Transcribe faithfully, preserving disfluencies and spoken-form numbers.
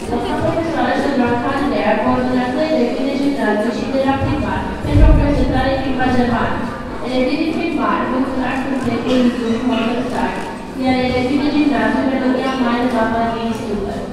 Doamna profesoară Ștefan Candea, coordonator de fine gimnaziu și de la primar, pentru o prezentare în limba germană. Elevii primari, funcționari complet cu instrucții măsări, iar elevii de gimnaziu, melodia mai de la Marie Stupă.